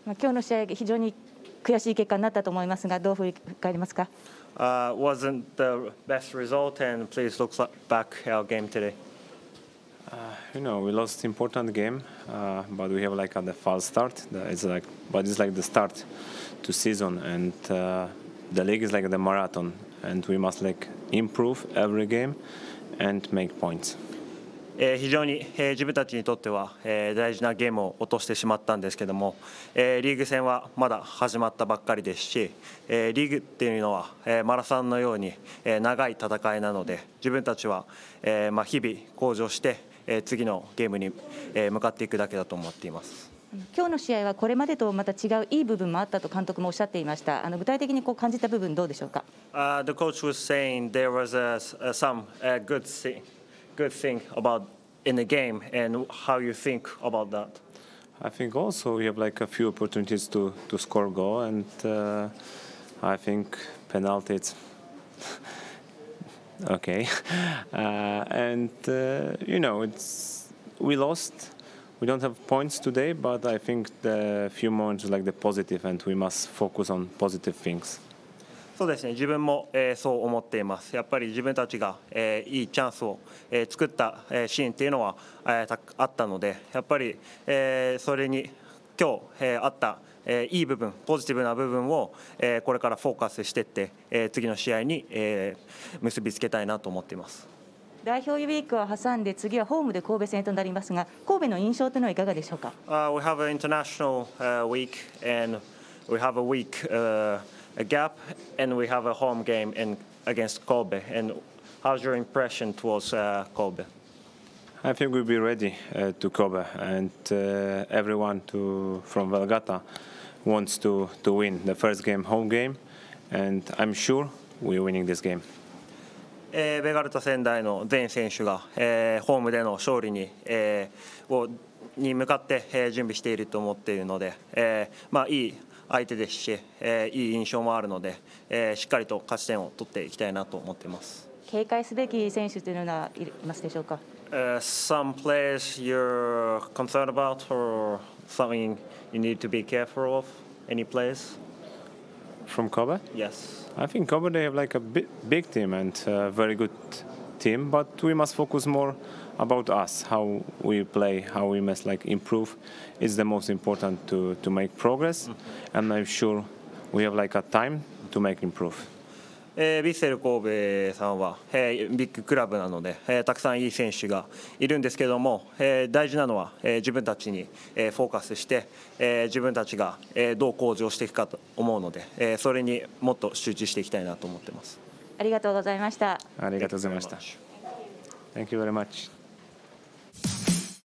今日の試合、非常に悔しい結果になったと思いますが、どう振り返りますか。 Wasn't the best result, and please look back our game today. We lost important game, but we have like the false start. It's like the start to season, and the league is like the marathon, and we must like improve every game and make points. 非常に自分たちにとっては大事なゲームを落としてしまったんですけども、リーグ戦はまだ始まったばっかりですし、リーグっていうのはマラソンのように長い戦いなので、自分たちは日々向上して次のゲームに向かっていくだけだと思っています。 今日の試合はこれまでとまた違ういい部分もあったと監督もおっしゃっていました。具体的に感じた部分どうでしょうか。 The coach was saying there was some good thing about in the game, and how you think about that. I think also we have like a few opportunities to score goal, and I think penalties. Okay, and we lost. We don't have points today, but I think the few moments like the positive, and we must focus on positive things. そうですね、自分もそう思っています。やっぱり自分たちがいいチャンスを作ったシーンっていうのはあったので、やっぱりそれに今日あったいい部分、ポジティブな部分をこれからフォーカスしていって次の試合に結びつけたいなと思っています。 代表ウィークを挟んで次はホームで神戸戦となりますが、神戸の印象というのはいかがでしょうか。 We have an international week, and we have a week a gap, and we have a home game against Kobe. And how's your impression towards Kobe? I think we'll be ready to Kobe, and everyone from Valgata wants to win the first game, home game, and I'm sure we're winning this game. ベガルタ仙台の全選手がホームでの勝利に向かって準備していると思っているので、いい相手ですし、いい印象もあるので、しっかりと勝ち点を取っていきたいなと思っています。 警戒すべき選手というのはいますでしょうか。 Some players you're concerned about, or something you need to be careful of? Any players? From Kobe? Yes. I think Kobe, they have like a big team and a very good team, but we must focus more about us, how we play, how we must like improve. It's the most important to make progress, and I'm sure we have like a time to make improve. ヴィッセル神戸さんはビッグクラブなのでたくさんいい選手がいるんですけども、大事なのは自分たちにフォーカスして自分たちがどう向上していくかと思うので、それにもっと集中していきたいなと思っています。 ありがとうございました。 ありがとうございました。Thank you very much.